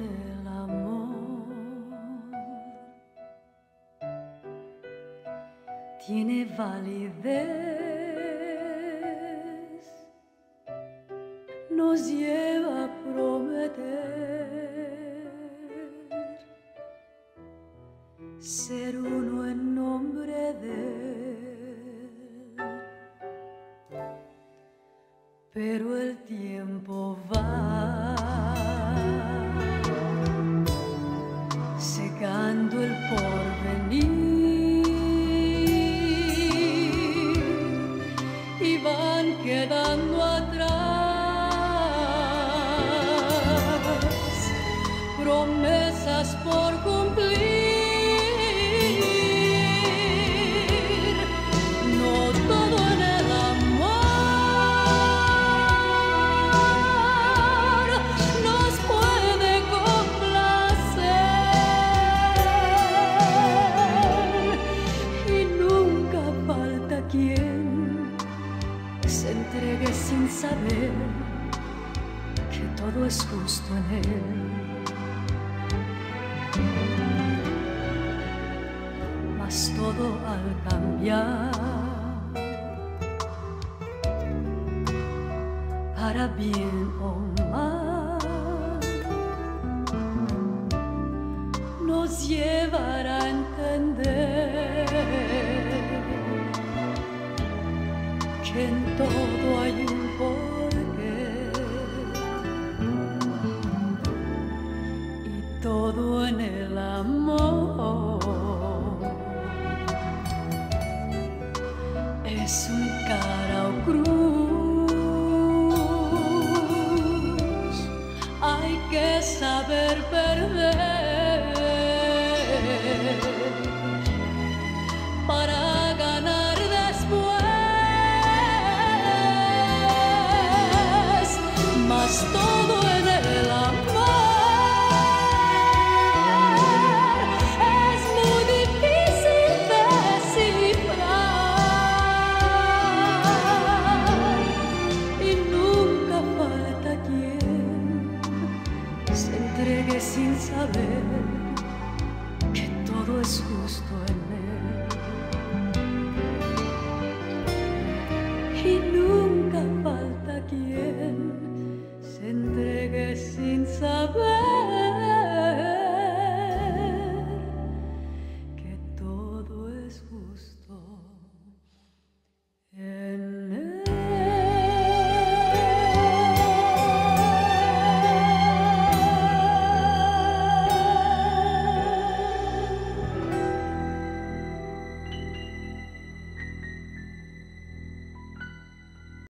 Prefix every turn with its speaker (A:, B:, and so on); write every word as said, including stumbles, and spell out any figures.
A: el amor tiene validez, nos lleva a prometer ser uno en nombre de él, pero el tiempo va secando el porvenir y van quedando atrás promesas por cumplir. No todo en el amor nos puede complacer y nunca falta quien se entregue sin saber que todo es justo en él. Mas todo al cambiar para bien o mal nos llevará a entender que en todo hay un porqué y todo en el amor es un cara o cruz. Hay que saber perder para ganar después. Mas todo en el amor es muy difícil descifrar y nunca falta quien se entregue sin saber que todo es justo en él y nunca falta quien se entregue sin saber